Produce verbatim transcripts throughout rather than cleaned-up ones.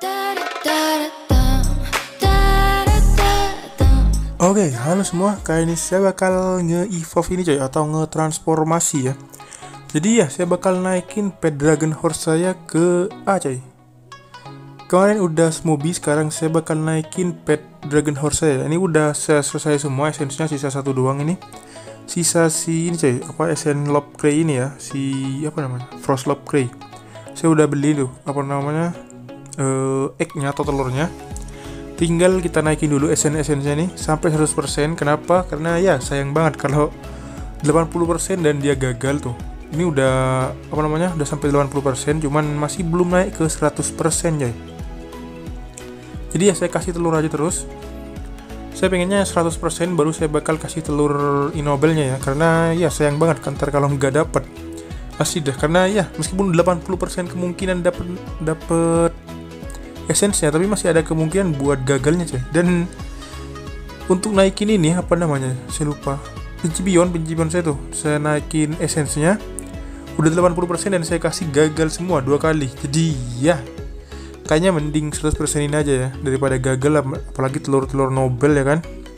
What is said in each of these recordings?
Oke, halo semua. Kali ini saya bakal nge-evolve ini coy, atau nge-transformasi ya. Jadi ya, saya bakal naikin pet Dragon Horse saya ke A coy. Kemarin udah Smoothie, sekarang saya bakal naikin pet Dragon Horse saya. Ini udah saya selesai semua esensinya, sisa satu doang ini. Sisa si ini coy, apa esen Lob Cray ini ya, si apa namanya? Frost Lob Cray. Saya udah beli tuh, apa namanya? Uh, egg-nya atau telurnya. Tinggal kita naikin dulu esen-esennya nih sampai seratus persen. Kenapa? Karena ya sayang banget kalau delapan puluh persen dan dia gagal tuh. Ini udah apa namanya? Udah sampai delapan puluh persen, cuman masih belum naik ke seratus persen, coy. Jadi ya saya kasih telur aja terus. Saya pengennya seratus persen baru saya bakal kasih telur inobelnya ya. Karena ya sayang banget kan kalau nggak dapet. Pasti dah, karena ya meskipun delapan puluh persen kemungkinan dapet dapet esensnya, tapi masih ada kemungkinan buat gagalnya coy. Dan untuk naikin ini apa namanya, saya lupa, pencipion pencipion saya tuh saya naikin esensnya udah delapan puluh persen dan saya kasih gagal semua dua kali. Jadi ya kayaknya mending seratus persen ini aja ya daripada gagal, apalagi telur-telur nobel ya kan.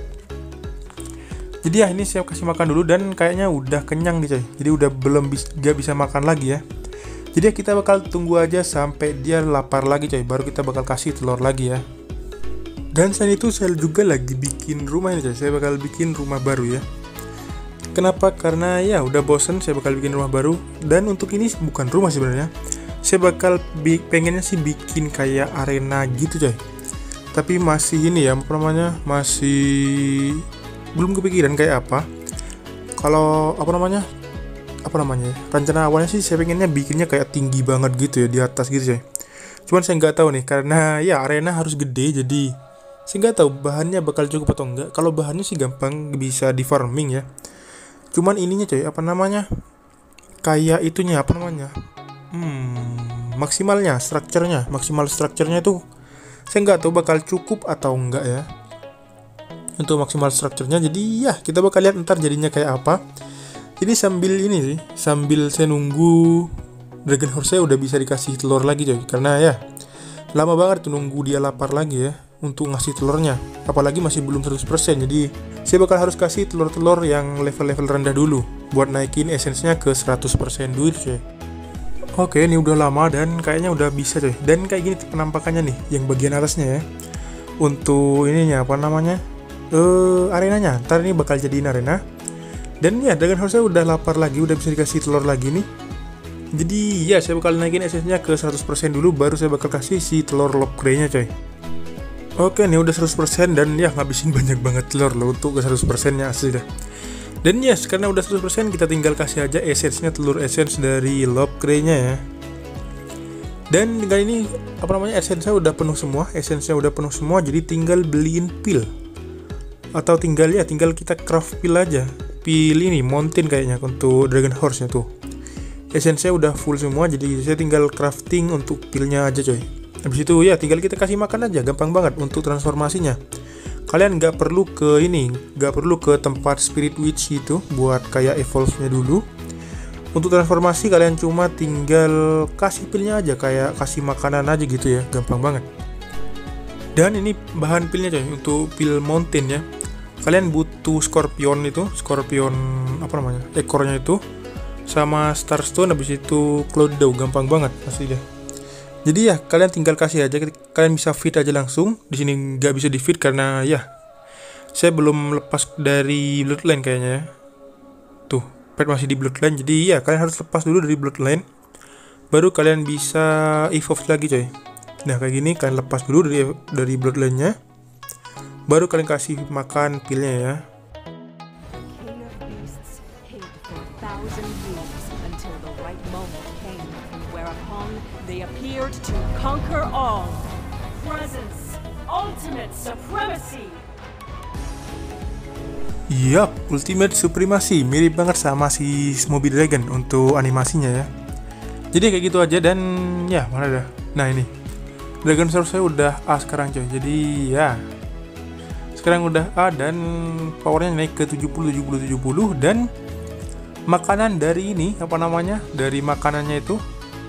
Jadi ya ini saya kasih makan dulu dan kayaknya udah kenyang nih coy. Jadi udah belum bis, gak bisa makan lagi ya. Jadi kita bakal tunggu aja sampai dia lapar lagi coy, baru kita bakal kasih telur lagi ya. Dan selain itu saya juga lagi bikin rumah ini coy, saya bakal bikin rumah baru ya. Kenapa? Karena ya udah bosen, saya bakal bikin rumah baru. Dan untuk ini bukan rumah sebenarnya, saya bakal bi pengennya sih bikin kayak arena gitu coy. Tapi masih ini ya, apa namanya, masih belum kepikiran kayak apa. Kalau apa namanya, apa namanya rencana awalnya sih saya pengennya bikinnya kayak tinggi banget gitu ya, di atas gitu ya. Cuman saya nggak tahu nih, karena ya arena harus gede, jadi saya nggak tahu bahannya bakal cukup atau enggak. Kalau bahannya sih gampang, bisa di farming ya. Cuman ininya coy, apa namanya, kayak itunya apa namanya, hmm, maksimalnya strukturnya, maksimal strukturnya itu saya nggak tahu bakal cukup atau enggak ya untuk maksimal strukturnya. Jadi ya kita bakal lihat ntar jadinya kayak apa. Ini sambil ini sih, sambil saya nunggu Dragon Horse saya udah bisa dikasih telur lagi coy. Karena ya lama banget tuh nunggu dia lapar lagi ya untuk ngasih telurnya. Apalagi masih belum seratus persen. Jadi saya bakal harus kasih telur-telur yang level-level rendah dulu buat naikin esensinya ke seratus persen dulu coy. Oke, ini udah lama dan kayaknya udah bisa coy. Dan kayak gini penampakannya nih, yang bagian atasnya ya. Untuk ininya apa namanya, eh arenanya. Ntar ini bakal jadiin arena. Dan ya Dragon Horse saya udah lapar lagi, udah bisa dikasih telur lagi nih. Jadi ya saya bakal naikin esensinya ke seratus persen dulu, baru saya bakal kasih si telur Lob Cray-nya coy. Oke, ini udah seratus persen dan ya ngabisin banyak banget telur loh untuk ke seratus persen nya asli dah. Dan yes, karena udah seratus persen kita tinggal kasih aja esensinya, telur essence dari Lob Cray-nya ya. Dan kali ini apa namanya, esensinya udah penuh semua, esensinya udah penuh semua, jadi tinggal beliin pil. Atau tinggal ya tinggal kita craft pil aja. Pil ini mountain kayaknya untuk Dragon Horse nya tuh. Esensinya udah full semua, jadi saya tinggal crafting untuk pilnya aja coy. Habis itu ya tinggal kita kasih makan aja, gampang banget untuk transformasinya. Kalian nggak perlu ke ini, nggak perlu ke tempat Spirit Witch itu buat kayak evolve nya dulu. Untuk transformasi kalian cuma tinggal kasih pilnya aja, kayak kasih makanan aja gitu ya, gampang banget. Dan ini bahan pilnya coy, untuk pil mountain ya. Kalian butuh scorpion itu, scorpion apa namanya, ekornya itu, sama starstone, habis itu cloud dough, gampang banget asli deh. Jadi ya kalian tinggal kasih aja, kalian bisa feed aja langsung. Di sini nggak bisa di feed karena ya saya belum lepas dari bloodline kayaknya ya. Tuh, pet masih di bloodline, jadi ya kalian harus lepas dulu dari bloodline, baru kalian bisa evolve lagi coy. Nah kayak gini kalian lepas dulu dari dari bloodline-nya, baru kalian kasih makan pilnya ya. Yap, Ultimate Supremacy, mirip banget sama si Smoothie Dragon untuk animasinya ya. Jadi kayak gitu aja dan ya mana dah. Nah ini Dragon Source saya udah A sekarang coy. Jadi ya sekarang udah A dan powernya naik ke tujuh puluh tujuh puluh tujuh puluh. Dan makanan dari ini apa namanya, dari makanannya itu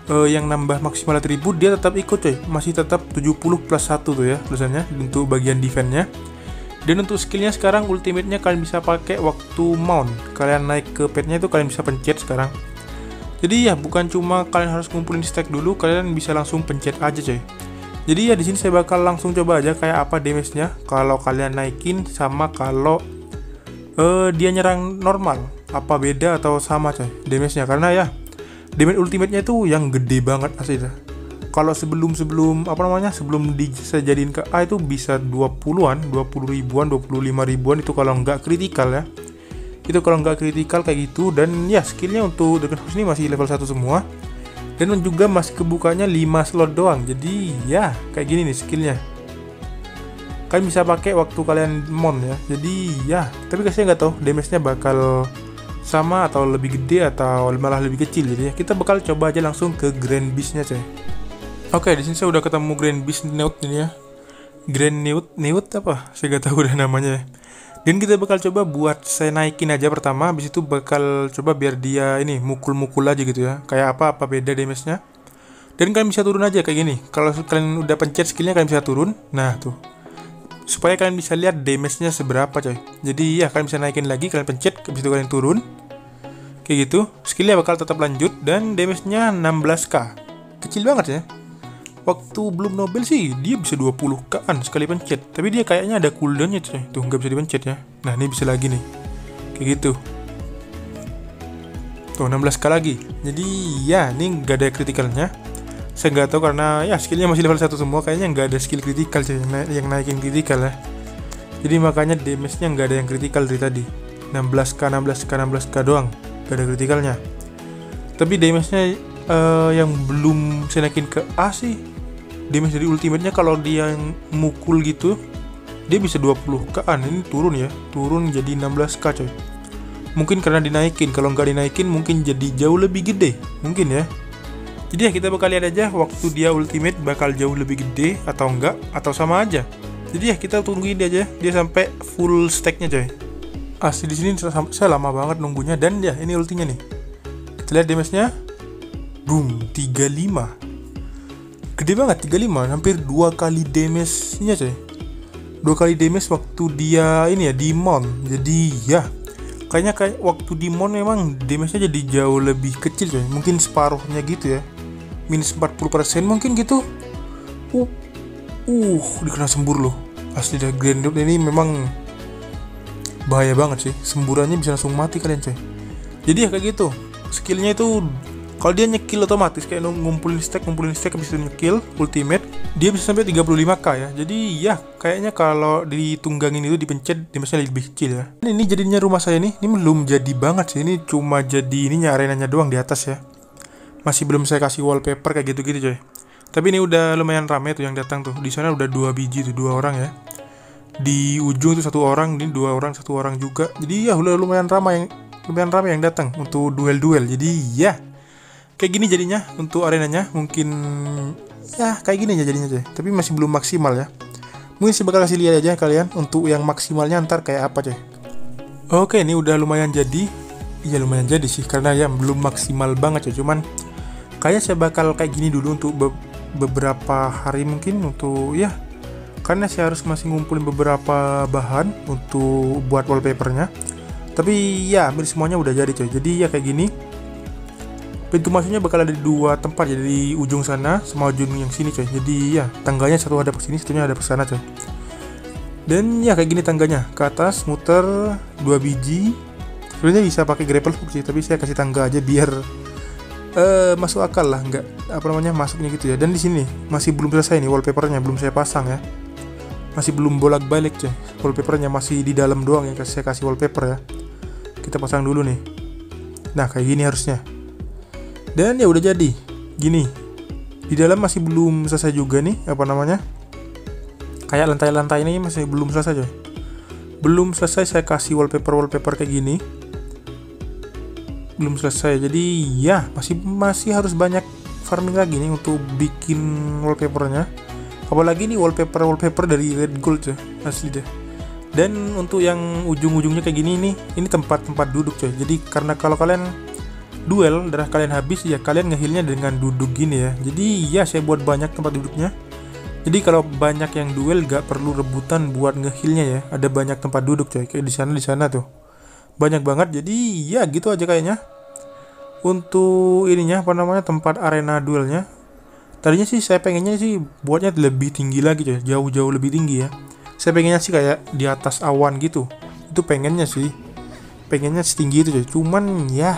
uh, yang nambah maksimal atribut dia tetap ikut coy, masih tetap tujuh puluh plus satu tuh ya tulisannya untuk bagian defense-nya. Dan untuk skillnya sekarang ultimate-nya kalian bisa pakai waktu mount, kalian naik ke pet-nya itu kalian bisa pencet sekarang. Jadi ya bukan cuma kalian harus ngumpulin stack dulu, kalian bisa langsung pencet aja coy. Jadi ya di sini saya bakal langsung coba aja kayak apa damage-nya kalau kalian naikin sama kalau uh, dia nyerang normal. Apa beda atau sama coy damage-nya, karena ya damage ultimate-nya itu yang gede banget asli dah. Kalau sebelum-sebelum apa namanya sebelum dijadiin ke A itu bisa dua puluhan, dua puluh ribuan, dua puluh lima ribuan itu kalau nggak kritikal ya. Itu kalau nggak kritikal kayak gitu. Dan ya skillnya untuk Dragon House ini masih level satu semua. Dan juga masih kebukanya lima slot doang. Jadi ya kayak gini nih skillnya. Kalian bisa pakai waktu kalian mon ya. Jadi ya, tapi kasih nggak tahu damage-nya bakal sama atau lebih gede atau malah lebih kecil. Jadi ya kita bakal coba aja langsung ke Grand Beast-nya coy. Oke, di sini saya udah ketemu Grand Beast Newt ini ya. Grand Newt, Newt apa? Saya nggak tahu udah namanya. Dan kita bakal coba buat saya naikin aja pertama, habis itu bakal coba biar dia ini mukul-mukul aja gitu ya. Kayak apa apa beda damage-nya. Dan kalian bisa turun aja kayak gini. Kalau kalian udah pencet skillnya kalian bisa turun. Nah, tuh. Supaya kalian bisa lihat damage-nya seberapa coy. Jadi ya kalian bisa naikin lagi, kalian pencet, habis itu kalian turun. Kayak gitu. Skillnya bakal tetap lanjut dan damage-nya enam belas k. Kecil banget ya. Waktu belum Nobel sih dia bisa dua puluh k-an sekali pencet, tapi dia kayaknya ada cooldown-nya tuh, tuh nggak bisa dipencet ya. Nah ini bisa lagi nih, kayak gitu. Tuh enam belas k lagi. Jadi ya ini nggak ada kritikalnya. Saya nggak tahu karena ya skillnya masih level satu semua, kayaknya nggak ada skill kritikal sih yang, na yang naikin kritikal ya. Jadi makanya damage-nya nggak ada yang kritikal dari tadi. enam belas k, enam belas k, enam belas k doang, nggak ada kritikalnya. Tapi damage-nya uh, yang belum saya naikin ke A sih. Damage dari ultimate-nya kalau dia yang mukul gitu dia bisa dua puluh k-an. Ini turun ya, turun jadi enam belas k coy. Mungkin karena dinaikin, kalau nggak dinaikin mungkin jadi jauh lebih gede mungkin ya. Jadi ya kita bakal lihat aja waktu dia ultimate bakal jauh lebih gede atau enggak, atau sama aja. Jadi ya kita tungguin dia aja dia sampai full stack-nya coy. Asli di sini saya lama banget nunggunya. Dan ya ini ultinya nih, kita lihat damage-nya. Boom, tiga puluh lima. Gede banget, tiga puluh lima, hampir dua kali damage-nya coy. Dua kali damage waktu dia ini ya di mount. Jadi ya kayaknya kayak waktu di mount memang damage-nya jadi jauh lebih kecil coy. Mungkin separuhnya gitu ya, minus empat puluh persen mungkin gitu. Uh, uh dikena sembur loh. Asli dah, Grand Newt ini memang bahaya banget sih. Semburannya bisa langsung mati kalian coy. Jadi ya kayak gitu. Skillnya itu kalau dia nyekill otomatis kayak ngumpulin stack, ngumpulin stack habis itu nyekill ultimate, dia bisa sampai tiga puluh lima k ya. Jadi ya kayaknya kalau ditunggangin itu dipencet damage-nya lebih kecil ya. Ini jadinya rumah saya nih, ini belum jadi banget sih. Ini cuma jadi ininya arenanya doang di atas ya. Masih belum saya kasih wallpaper kayak gitu-gitu coy. Tapi ini udah lumayan rame tuh yang datang tuh. Di sana udah dua biji tuh, dua orang ya. Di ujung itu satu orang, ini dua orang, satu orang juga. Jadi ya udah lumayan ramai yang lumayan ramai yang datang untuk duel-duel. Jadi ya kayak gini jadinya untuk arenanya. Mungkin ya kayak gini aja jadinya coy. Tapi masih belum maksimal ya. Mungkin saya bakal kasih lihat aja kalian untuk yang maksimalnya ntar kayak apa coy. Oke, ini udah lumayan jadi. Iya lumayan jadi sih, karena ya belum maksimal banget coy. Cuman kayak saya bakal kayak gini dulu untuk be beberapa hari mungkin untuk ya. Karena saya harus masih ngumpulin beberapa bahan untuk buat wallpapernya. Tapi ya hampir semuanya udah jadi coy. Jadi ya kayak gini. Pintu masuknya bakal ada di dua tempat, jadi di ujung sana sama ujung yang sini coy. Jadi ya tangganya satu ada ke sini, satunya ada ke sana coy. Dan ya kayak gini tangganya, ke atas muter dua biji. Sebenarnya bisa pakai grapple hook sih, tapi saya kasih tangga aja biar uh, masuk akal lah, nggak apa namanya masuknya gitu ya. Dan di sini masih belum selesai nih wallpapernya, belum saya pasang ya. Masih belum bolak-balik coy. Wallpapernya masih di dalam doang yang saya kasih wallpaper ya. Kita pasang dulu nih. Nah kayak gini harusnya. Dan ya udah jadi gini. Di dalam masih belum selesai juga nih apa namanya, kayak lantai-lantai ini masih belum selesai coy. Belum selesai saya kasih wallpaper wallpaper kayak gini, belum selesai. Jadi ya masih masih harus banyak farming lagi nih untuk bikin wallpapernya. Apalagi nih wallpaper wallpaper dari red gold coy, asli deh. Dan untuk yang ujung-ujungnya kayak gini nih, ini tempat-tempat duduk coy. Jadi karena kalau kalian duel darah kalian habis ya kalian ngehealnya dengan duduk gini ya. Jadi ya saya buat banyak tempat duduknya. Jadi kalau banyak yang duel gak perlu rebutan buat ngehealnya ya. Ada banyak tempat duduk coy, kayak di sana di sana tuh. Banyak banget. Jadi ya gitu aja kayaknya. Untuk ininya apa namanya tempat arena duelnya. Tadinya sih saya pengennya sih buatnya lebih tinggi lagi coy, jauh-jauh lebih tinggi ya. Saya pengennya sih kayak di atas awan gitu. Itu pengennya sih. Pengennya setinggi itu coy. Cuman ya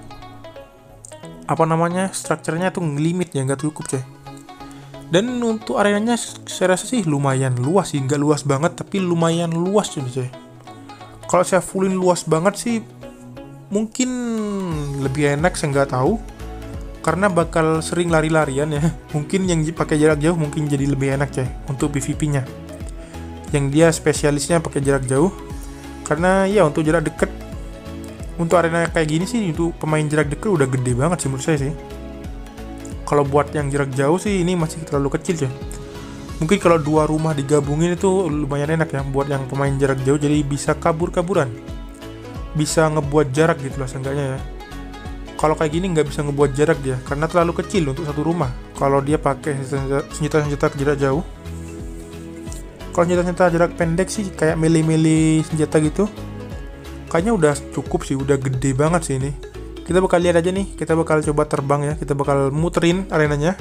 apa namanya strukturnya tuh limit ya, nggak cukup coy. Dan untuk arenanya saya rasa sih lumayan luas sih, nggak luas banget tapi lumayan luas coy coy. Kalau saya fullin luas banget sih mungkin lebih enak, saya nggak tahu karena bakal sering lari-larian ya. Mungkin yang pakai jarak jauh mungkin jadi lebih enak coy untuk P V P nya, yang dia spesialisnya pakai jarak jauh. Karena ya untuk jarak deket, untuk arena kayak gini sih untuk pemain jarak deket udah gede banget sih menurut saya sih. Kalau buat yang jarak jauh sih ini masih terlalu kecil ya. Mungkin kalau dua rumah digabungin itu lumayan enak ya buat yang pemain jarak jauh, jadi bisa kabur-kaburan, bisa ngebuat jarak gitu lah seenggaknya ya. Kalau kayak gini nggak bisa ngebuat jarak dia karena terlalu kecil untuk satu rumah. Kalau dia pakai senjata-senjata jarak jauh. Kalau senjata-senjata jarak pendek sih kayak melee-melee senjata gitu, kayaknya udah cukup sih, udah gede banget sih ini. Kita bakal lihat aja nih, kita bakal coba terbang ya, kita bakal muterin arenanya.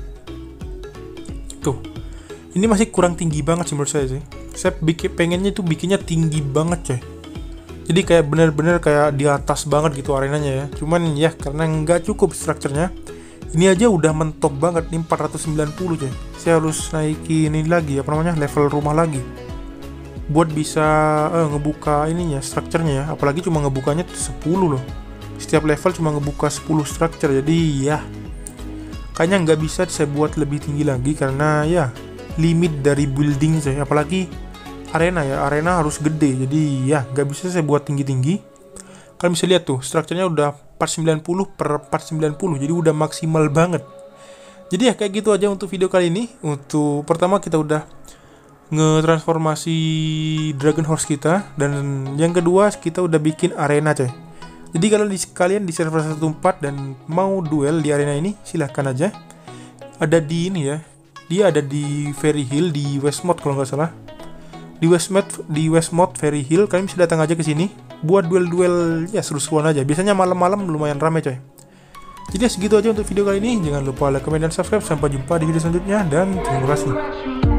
Tuh, ini masih kurang tinggi banget sih menurut saya sih. Saya bikin pengennya itu bikinnya tinggi banget coy. Jadi kayak bener-bener kayak di atas banget gitu arenanya ya. Cuman ya karena nggak cukup strukturnya. Ini aja udah mentok banget nih empat ratus sembilan puluh coy. Saya harus naikin ini lagi apa namanya level rumah lagi. Buat bisa eh, ngebuka ininya strukturnya ya. Apalagi cuma ngebukanya sepuluh loh. Setiap level cuma ngebuka sepuluh structure, jadi ya kayaknya nggak bisa saya buat lebih tinggi lagi karena ya limit dari building saya. Apalagi arena ya, arena harus gede, jadi ya nggak bisa saya buat tinggi-tinggi. Kalian bisa lihat tuh strukturnya udah empat ratus sembilan puluh per empat ratus sembilan puluh, jadi udah maksimal banget. Jadi ya kayak gitu aja untuk video kali ini. Untuk pertama kita udah ngetransformasi Dragon Horse kita, dan yang kedua kita udah bikin arena coy. Jadi kalau di, kalian di server seratus empat dan mau duel di arena ini silahkan aja. Ada di ini ya, dia ada di Fairy Hill di Westmod kalau nggak salah. Di Westmod di Westmod Fairy Hill kalian bisa datang aja ke sini buat duel-duel ya seru-seruan aja. Biasanya malam-malam lumayan ramai coy. Jadi segitu aja untuk video kali ini. Jangan lupa like, comment, dan subscribe. Sampai jumpa di video selanjutnya dan terima kasih.